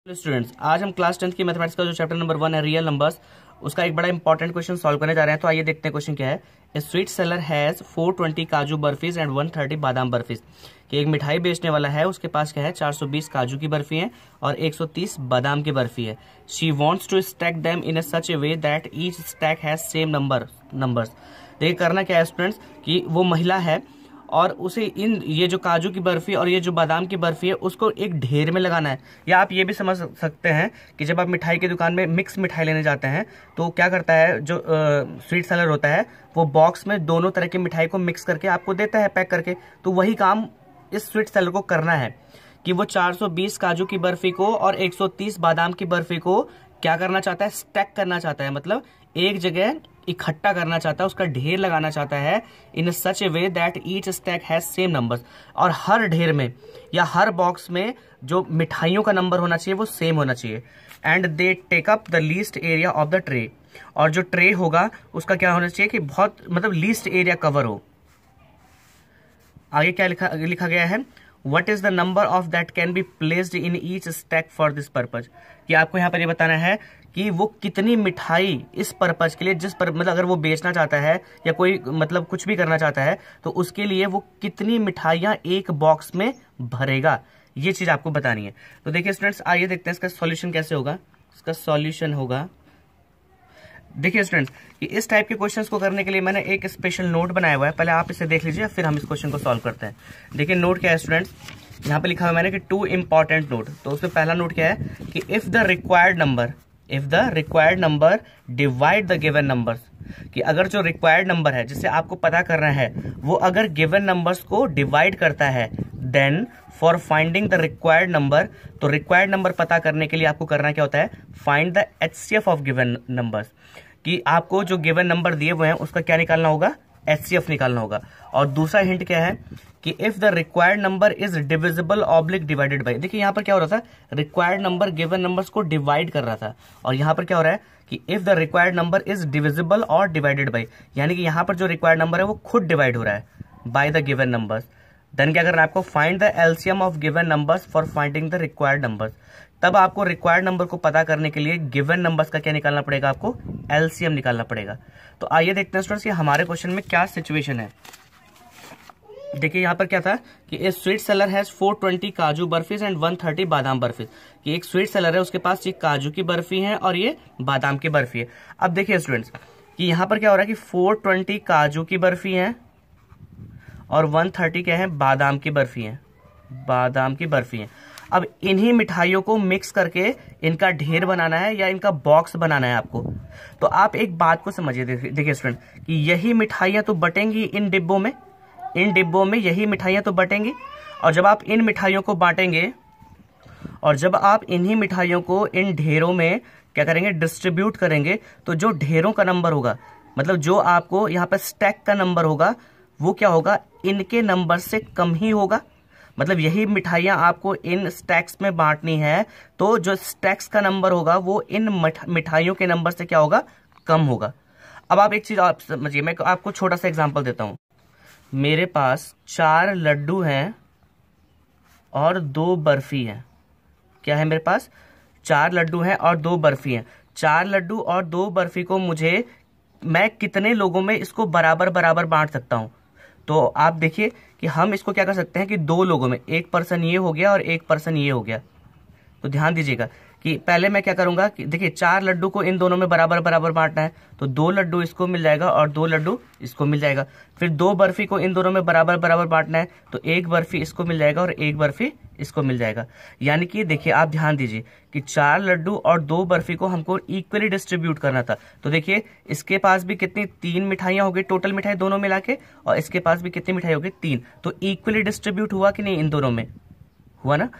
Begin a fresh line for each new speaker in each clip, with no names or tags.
Students, आज हम class 10th की मैथमेटिक्स का जो चैप्टर नंबर 1 है रियल नंबर्स, उसका एक बड़ा इंपॉर्टेंट क्वेश्चन सॉल्व करने जा रहे हैं। तो आइए देखते हैं क्वेश्चन क्या है। ए स्वीट सेलर हैज 420 काजू बर्फीज एंड 130 बादाम बर्फीज। कि एक मिठाई बेचने वाला है, उसके पास क्या है 420 काजू की बर्फी है और 130 बादाम की बर्फी है। She wants to stack them in such a way that each stack has same numbers. देखिए करना क्या है स्टूडेंट्स कि वो महिला है और उसे ये जो काजू की बर्फी और ये जो बादाम की बर्फी है उसको एक ढेर में लगाना है। या आप ये भी समझ सकते हैं कि जब आप मिठाई की दुकान में मिक्स मिठाई लेने जाते हैं तो क्या करता है जो स्वीट सेलर होता है, वो बॉक्स में दोनों तरह की मिठाई को मिक्स करके आपको देता है पैक करके। तो वही काम इस स्वीट सेलर को करना है कि वो 420 काजू की बर्फी को और 130 बादाम की बर्फी को क्या करना चाहता है, स्टैक करना चाहता है, मतलब एक जगह इकट्ठा करना चाहता है, उसका ढेर लगाना चाहता है in such a way that each stack has same numbers. और हर ढेर में या हर बॉक्स में जो मिठाइयों का नंबर होना चाहिए वो सेम होना चाहिए। And they take up the least area of the tray. और जो ट्रे होगा उसका क्या होना चाहिए कि बहुत मतलब लीस्ट एरिया कवर हो। आगे क्या लिखा गया है, what is the number of that can be placed in each stack for this purpose. कि आपको यहाँ पर ये बताना है कि वो कितनी मिठाई इस पर्पज के लिए, मतलब अगर वो बेचना चाहता है या कोई मतलब कुछ भी करना चाहता है तो उसके लिए वो कितनी मिठाइयाँ एक बॉक्स में भरेगा, ये चीज आपको बतानी है। तो देखिए स्टूडेंट्स, आइए देखते हैं इसका सॉल्यूशन कैसे होगा। इसका सॉल्यूशन होगा, देखिए स्टूडेंट्स, कि इस टाइप के क्वेश्चंस को करने के लिए मैंने एक स्पेशल नोट बनाया हुआ है। पहले आप इसे देख लीजिए, फिर हम इस क्वेश्चन को सॉल्व करते हैं। देखिए नोट क्या है स्टूडेंट्स, यहाँ पे लिखा हुआ है मैंने कि 2 इंपॉर्टेंट नोट। तो उसमें पहला नोट क्या है कि if the required number divide the given numbers. कि अगर जो रिक्वायर्ड नंबर है जिसे आपको पता करना है वो अगर गिवन नंबर्स को डिवाइड करता है, then for finding the required number, तो रिक्वायर्ड नंबर पता करने के लिए आपको करना क्या होता है, find the HCF of given numbers. कि आपको जो गिवन नंबर दिए हुए हैं उसका क्या निकालना होगा, HCF निकालना होगा। और दूसरा हिंट क्या है कि if the required number is divisible oblique divided by. देखिए यहाँ पर क्या हो रहा था, रिक्वायर्ड नंबर गिवन नंबर्स को डिवाइड कर रहा था, और यहाँ पर क्या हो रहा है कि if the required number is divisible or divided by, यानी कि यहाँ पर जो रिक्वायर्ड नंबर है वो खुद डिवाइड हो रहा है by the given numbers. Then क्या करना है आपको, find the LCM of given numbers for finding the required numbers. तब आपको रिक्वायर्ड नंबर को पता करने के लिए गिवन नंबर्स का क्या निकालना पड़ेगा, आपको LCM निकालना पड़ेगा। तो आइए देखते हैं स्टूडेंट्स कि हमारे क्वेश्चन में क्या सिचुएशन है। देखिए यहाँ पर क्या था कि ए स्वीट सेलर हैज 420 काजू बर्फीज एंड 130 बादाम बर्फीज। कि एक स्वीट सेलर है, उसके पास ये काजू की बर्फी है और ये बादाम की बर्फी है। अब देखिए स्टूडेंट्स कि यहाँ पर क्या हो रहा है कि 420 काजू की बर्फी है और 130 क्या है, बादाम की बर्फी है। अब इन्हीं मिठाइयों को मिक्स करके इनका ढेर बनाना है या इनका बॉक्स बनाना है आपको। तो आप एक बात को समझिए, देखिए स्टूडेंट कि यही मिठाइयाँ तो बटेंगी इन डिब्बों में यही मिठाइयाँ तो बटेंगी। और जब आप इन मिठाइयों को बांटेंगे और जब आप इन्हीं मिठाइयों को इन ढेरों में क्या करेंगे, डिस्ट्रीब्यूट करेंगे, तो जो ढेरों का नंबर होगा, मतलब जो आपको यहाँ पर स्टैक का नंबर होगा, वो क्या होगा, इनके नंबर से कम ही होगा। मतलब यही मिठाइयाँ आपको इन स्टैक्स में बांटनी है, तो जो स्टैक्स का नंबर होगा वो इन मिठाइयों के नंबर से क्या होगा, कम होगा। अब आप एक चीज आप समझिए, मैं आपको छोटा सा एग्जांपल देता हूं। मेरे पास 4 लड्डू हैं और 2 बर्फी हैं। क्या है मेरे पास, 4 लड्डू हैं और 2 बर्फी हैं। 4 लड्डू और 2 बर्फी को मैं कितने लोगों में इसको बराबर बराबर बांट सकता हूं। तो आप देखिए कि हम इसको क्या कर सकते हैं कि 2 लोगों में, एक पर्सन ये हो गया और एक पर्सन ये हो गया। तो ध्यान दीजिएगा कि पहले मैं क्या करूंगा कि देखिए 4 लड्डू को इन दोनों में बराबर बराबर बांटना है, तो 2 लड्डू इसको मिल जाएगा और 2 लड्डू इसको मिल जाएगा। फिर 2 बर्फी को इन दोनों में बराबर बराबर बांटना है, तो 1 बर्फी इसको मिल जाएगा और 1 बर्फी इसको मिल जाएगा। यानी कि देखिए आप ध्यान दीजिए कि 4 लड्डू और 2 बर्फी को हमको इक्वली डिस्ट्रीब्यूट करना था। तो देखिए इसके पास भी कितनी, 3 मिठाइयां हो गई, टोटल मिठाई दोनों मिला के, और इसके पास भी कितनी मिठाई हो गई, 3। तो इक्वली डिस्ट्रीब्यूट हुआ कि नहीं, इन दोनों में हुआ ना।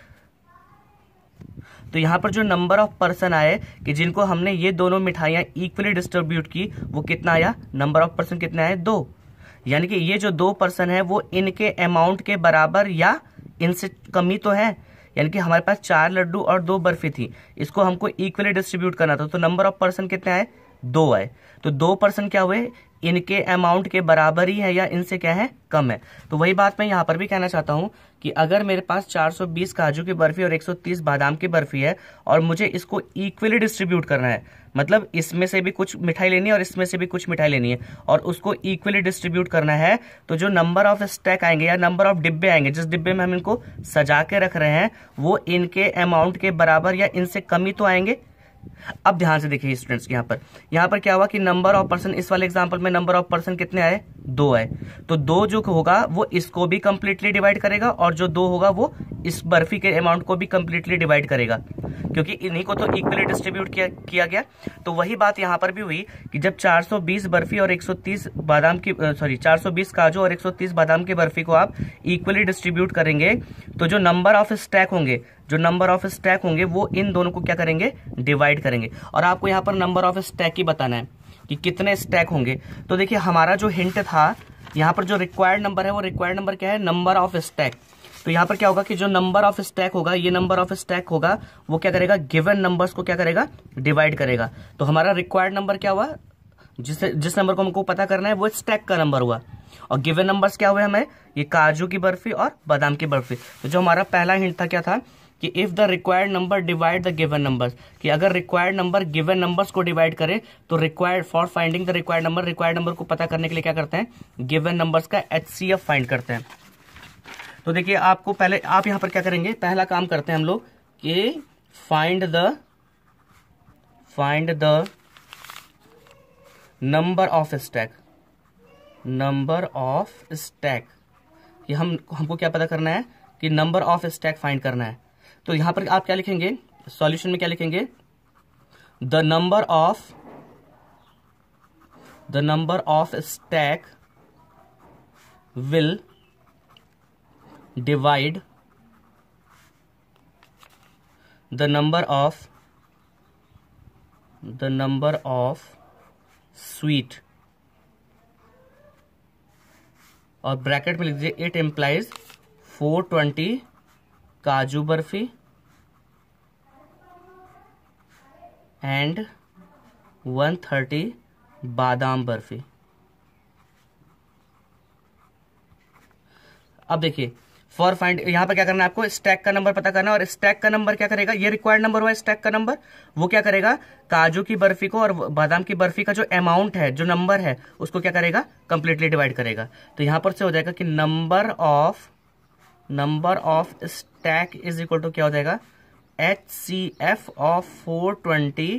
तो यहाँ पर जो नंबर ऑफ पर्सन आए कि जिनको हमने ये दोनों मिठाइयाँ इक्वली डिस्ट्रीब्यूट की, वो कितना आया, नंबर ऑफ पर्सन कितने आए, 2। यानी कि ये जो 2 पर्सन है वो इनके अमाउंट के बराबर या इनसे कमी तो है। यानी कि हमारे पास 4 लड्डू और 2 बर्फी थी, इसको हमको इक्वली डिस्ट्रीब्यूट करना था, तो नंबर ऑफ पर्सन कितने आए, 2 आए। तो 2 पर्सन क्या हुए, इनके अमाउंट के बराबर ही है या इनसे क्या है, कम है। तो वही बात मैं यहाँ पर भी कहना चाहता हूँ कि अगर मेरे पास 420 काजू की बर्फी और 130 बादाम की बर्फी है और मुझे इसको इक्वली डिस्ट्रीब्यूट करना है, मतलब इसमें से भी कुछ मिठाई लेनी है और इसमें से भी कुछ मिठाई लेनी है और उसको इक्वली डिस्ट्रीब्यूट करना है, तो जो नंबर ऑफ स्टैक आएंगे या नंबर ऑफ डिब्बे आएंगे, जिस डिब्बे में हम इनको सजा के रख रहे हैं, वो इनके अमाउंट के बराबर या इनसे कम ही तो आएंगे। अब ध्यान से देखिए स्टूडेंट्स, यहाँ पर क्या हुआ कि नंबर ऑफ पर्सन, इस वाले एग्जांपल में नंबर ऑफ पर्सन कितने आए, 2 आए। तो 2 जो होगा वो इसको भी कंप्लीटली डिवाइड करेगा और जो 2 होगा वो इस बर्फी के अमाउंट को भी कंप्लीटली डिवाइड करेगा, क्योंकि इन्हीं को तो इक्वली डिस्ट्रीब्यूट किया गया। तो वही बात यहाँ पर भी हुई कि जब 420 बर्फी और 130 बादाम की 420 काजू और 130 बादाम की बर्फी को आप इक्वली डिस्ट्रीब्यूट करेंगे, तो जो नंबर ऑफ स्टैक होंगे वो इन दोनों को क्या करेंगे, डिवाइड करेंगे। और आपको यहाँ पर नंबर ऑफ स्टैक ही बताना है कि कितने स्टैक होंगे। तो देखिए हमारा जो हिंट था यहाँ पर, जो रिक्वायर्ड नंबर है वो रिक्वायर्ड नंबर क्या है, नंबर ऑफ स्टैक। तो यहाँ पर क्या होगा कि जो नंबर ऑफ स्टैक होगा, ये नंबर ऑफ स्टैक होगा, वो क्या करेगा, गिवन नंबर्स को क्या करेगा, डिवाइड करेगा। तो हमारा रिक्वायर्ड नंबर क्या हुआ, जिस नंबर को हमको पता करना है वो स्टैक का नंबर हुआ, और गिवन नंबर्स क्या हुए हमें, ये काजू की बर्फी और बादाम की बर्फी। तो जो हमारा पहला हिंट था क्या था कि if the required number divide the given numbers, कि अगर रिक्वायर्ड नंबर गिवन नंबर्स को डिवाइड करे तो required for finding the required number को पता करने के लिए क्या करते हैं, गिवन नंबर्स का HCF फाइंड करते हैं। तो देखिए आपको पहले, आप यहां पर क्या करेंगे, पहला काम करते हैं हम लोग कि find the number of stack, कि हमको क्या पता करना है कि नंबर ऑफ स्टैक फाइंड करना है। तो यहां पर आप क्या लिखेंगे, सॉल्यूशन में क्या लिखेंगे, the number of stack will divide the number of sweet, और ब्रैकेट में लिख दीजिए इट एम्प्लाइज 420 काजू बर्फी एंड 130 बादाम बर्फी। अब देखिए फॉर फाइंड, यहां पर क्या करना है आपको, स्टैक का नंबर पता करना है, और स्टैक का नंबर क्या करेगा, ये रिक्वायर्ड नंबर हुआ स्टैक का नंबर, वो क्या करेगा, काजू की बर्फी को और बादाम की बर्फी का जो अमाउंट है, जो नंबर है, उसको क्या करेगा, कंप्लीटली डिवाइड करेगा। तो यहां पर से हो जाएगा कि number of stack is equal to क्या हो जाएगा, HCF ऑफ 420,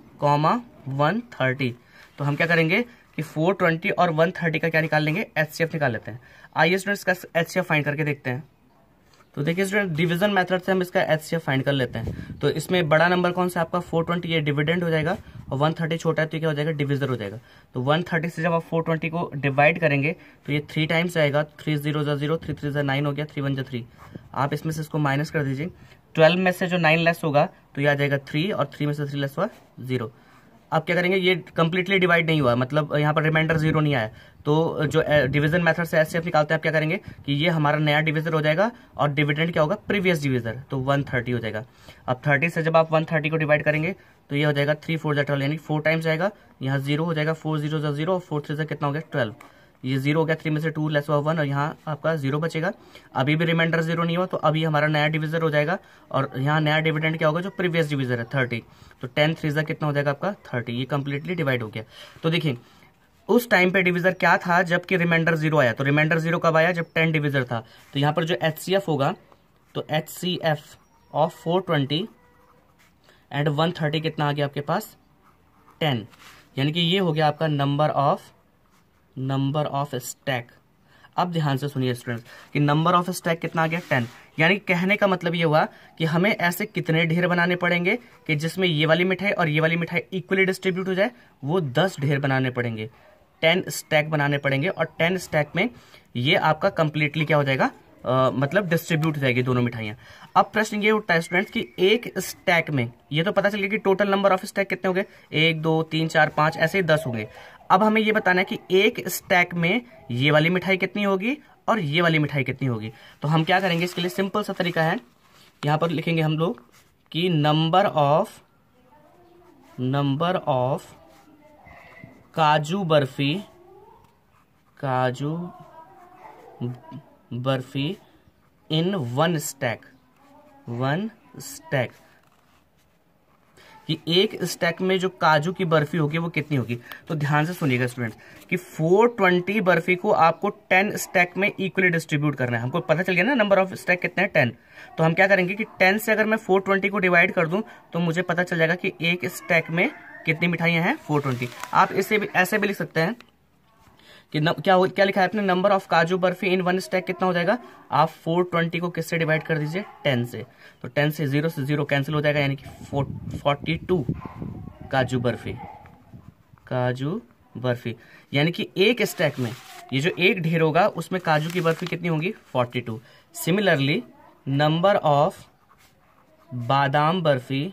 130। तो हम क्या करेंगे कि 420 और 130 का क्या निकाल लेंगे, HCF निकाल लेते हैं। आइए स्टूडेंट्स इसका HCF फाइंड करके देखते हैं। तो देखिए स्टूडेंट, डिवीजन मेथड से हम इसका HCF फाइंड कर लेते हैं। तो इसमें बड़ा नंबर कौन सा आपका 420, ये डिविडेंड हो जाएगा, और 130 छोटा है तो क्या हो जाएगा, डिविजर हो जाएगा। तो 130 से जब आप 420 को डिवाइड करेंगे तो ये 3 टाइम्स आएगा, 3 0 0, 3 3 9 हो गया, 3 1 3। आप इसमें से इसको माइनस कर दीजिए, 12 में से जो 9 लेस होगा तो ये आ जाएगा 3, और 3 में से 3 लेस हुआ 0। अब क्या करेंगे, ये कंप्लीटली डिवाइड नहीं हुआ, मतलब यहाँ पर रिमाइंडर 0 नहीं आया, तो जो डिवीजन मेथड से HCF निकालते हैं, आप क्या करेंगे कि ये हमारा नया डिविजर हो जाएगा, और डिविडेंड क्या होगा, प्रीवियस डिविजर, तो 130 हो जाएगा। अब 30 से जब आप 130 को डिवाइड करेंगे तो ये हो जाएगा 3 4 12, यानी 4 टाइम्स आएगा, यहाँ 0 हो जाएगा, 4 0 0, और 4 3 से कितना हो गया, 12। ये 0 हो गया, 3 में से 2 लेस हुआ 1, और यहाँ आपका 0 बचेगा। अभी भी रिमाइंडर 0 नहीं हुआ, तो अभी हमारा नया डिविजर हो जाएगा, और यहाँ नया डिविडेंड क्या होगा, जो प्रीवियस डिविजर है 30। तो 10 3 कितना हो जाएगा आपका 30, ये कंप्लीटली डिवाइड हो गया। तो देखिए उस टाइम पे डिविजर क्या था, जबकि रिमाइंडर 0 आया। तो रिमाइंडर 0 कब आया, जब 10 डिविजर था। तो यहाँ पर जो HCF होगा, तो HCF ऑफ 420 एंड 130 कितना आ गया आपके पास, 10, यानी कि ये हो गया आपका नंबर ऑफ स्टैक। अब ध्यान से सुनिए स्टूडेंट्स कि नंबर ऑफ स्टैक कितना आ गया, 10। यानी कहने का मतलब ये हुआ कि हमें ऐसे कितने ढेर बनाने पड़ेंगे कि जिसमें ये वाली मिठाई और ये वाली मिठाई इक्वली डिस्ट्रीब्यूट हो जाए, वो 10 ढेर बनाने पड़ेंगे, 10 स्टैक बनाने पड़ेंगे, और 10 स्टैक में ये आपका कंप्लीटली क्या हो जाएगा, मतलब डिस्ट्रीब्यूट हो जाएगी दोनों मिठाइयां। अब प्रश्न ये उठता है स्टूडेंट्स कि एक स्टैक में, ये तो पता चल गया कि टोटल नंबर ऑफ स्टैक कितने हो गए, 1 2 3 4 5 ऐसे ही 10 होंगे। अब हमें ये बताना है कि एक स्टैक में ये वाली मिठाई कितनी होगी और ये वाली मिठाई कितनी होगी। तो हम क्या करेंगे, इसके लिए सिंपल सा तरीका है, यहां पर लिखेंगे हम लोग कि नंबर ऑफ काजू बर्फी काजू बर्फी इन वन स्टैक कि एक स्टैक में जो काजू की बर्फी होगी वो कितनी होगी। तो ध्यान से सुनिएगा स्टूडेंट्स कि 420 बर्फी को आपको 10 स्टैक में इक्वली डिस्ट्रीब्यूट करना है। हमको पता चल गया ना नंबर ऑफ स्टैक कितने हैं, 10। तो हम क्या करेंगे कि 10 से अगर मैं 420 को डिवाइड कर दूं तो मुझे पता चल जाएगा कि एक स्टैक में कितनी मिठाइयां हैं, 420। आप इसे भी ऐसे भी लिख सकते हैं कि क्या लिखा है आपने, नंबर ऑफ काजू बर्फी इन वन स्टैक कितना हो जाएगा। आप 420 को किससे डिवाइड कर दीजिए, 10 से। तो 10 से 0 कैंसिल हो जाएगा, यानी कि 42 काजू बर्फी यानी कि एक स्टैक में ये जो एक ढेर होगा उसमें काजू की बर्फी कितनी होगी, 42। Similarly number of badam barfi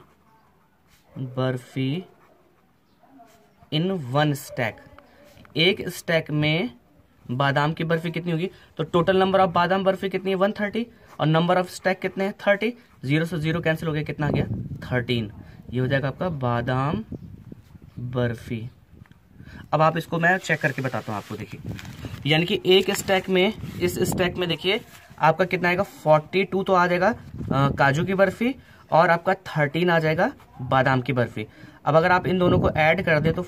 in one stack, एक स्टैक में बादाम की बर्फी कितनी होगी। तो total number of badam barfi कितनी है, 130, और नंबर ऑफ स्टैक कितने हैं, 30। 0 से 0 कैंसिल हो गया, कितना आ गया, 13। ये हो जाएगा आपका बादाम बर्फी। अब आप इसको मैं चेक करके बताता हूँ आपको, देखिए यानी कि एक स्टैक में, इस स्टैक में देखिए आपका कितना आएगा, 42 तो आ जाएगा काजू की बर्फी, और आपका 13 आ जाएगा बादाम की बर्फी। अब अगर आप इन दोनों को ऐड कर दें तो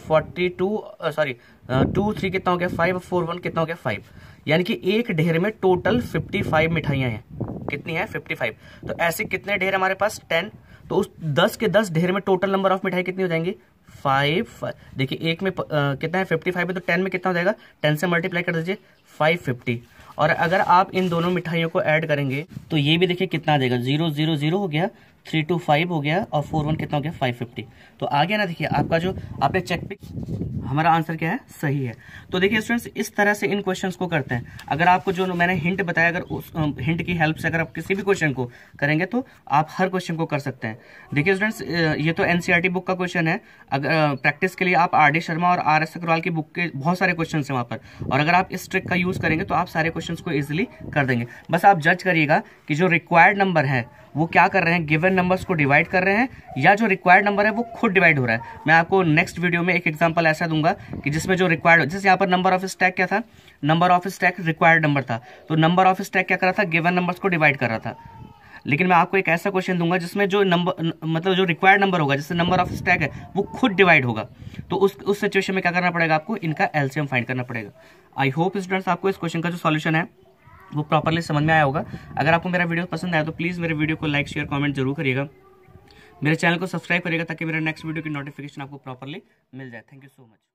2 3 कितना हो गया, 5, 4 1 कितना हो गया, 5। यानी कि एक ढेर में टोटल 55 मिठाइयां हैं। कितनी है, 55। तो ऐसे कितने ढेर हमारे पास, 10। तो उस 10 के 10 ढेर में टोटल नंबर ऑफ मिठाई कितनी हो जाएंगी, 5। देखिए एक में कितना है, 55 है, तो 10 में कितना हो जाएगा, 10 से मल्टीप्लाई कर दीजिए, 550। और अगर आप इन दोनों मिठाइयों को ऐड करेंगे तो ये भी देखिए कितना आ जाएगा, 0 0 0 हो गया, 3 2 5 हो गया, और 4 1 कितना हो गया, 550। तो आ गया ना, देखिए आपका जो आपने चेक पिक, हमारा आंसर क्या है, सही है। तो देखिए स्टूडेंट्स इस तरह से इन क्वेश्चंस को करते हैं। अगर आपको जो मैंने हिंट बताया, अगर उस हिंट की हेल्प से अगर आप किसी भी क्वेश्चन को करेंगे तो आप हर क्वेश्चन को कर सकते हैं। देखिए स्टूडेंट्स ये तो एनसीईआरटी बुक का क्वेश्चन है। अगर प्रैक्टिस के लिए आप आर डी शर्मा और आर एस अग्रवाल की बुक के बहुत सारे क्वेश्चन हैं वहां पर, और अगर आप इस ट्रिक का यूज करेंगे तो आप सारे क्वेश्चन को इजिली कर देंगे। बस आप जज करिएगा कि जो रिक्वायर्ड नंबर है वो क्या कर रहे हैं, गिवन नंबर्स को डिवाइड कर रहे हैं, या जो रिक्वायर्ड नंबर है वो खुद डिवाइड हो रहा है। मैं आपको नेक्स्ट वीडियो में एक एग्जांपल ऐसा दूंगा कि जिसमें जो रिक्वायर्ड, जैसे यहाँ पर नंबर ऑफ स्टैक क्या था, number of stack required number था, तो नंबर ऑफ स्टैक क्या कर रहा था, गिवन नंबर्स को डिवाइड कर रहा था। लेकिन मैं आपको एक ऐसा क्वेश्चन दूंगा जिसमें जो नंबर, मतलब जो रिक्वायर्ड नंबर होगा, जैसे नंबर ऑफ स्टैक है, वो खुद डिवाइड होगा। तो उस सिचुएशन में क्या करना पड़ेगा, आपको इनका एलसीएम फाइंड करना पड़ेगा। आई होप स्टूडेंट्स आपको इस क्वेश्चन का जो सॉल्यूशन है वो प्रॉपर्ली समझ में आया होगा। अगर आपको मेरा वीडियो पसंद आया तो प्लीज़ मेरे वीडियो को लाइक शेयर कमेंट जरूर करिएगा। मेरे चैनल को सब्सक्राइब करिएगा ताकि मेरे नेक्स्ट वीडियो की नोटिफिकेशन आपको प्रॉपर्ली मिल जाए। Thank you so much.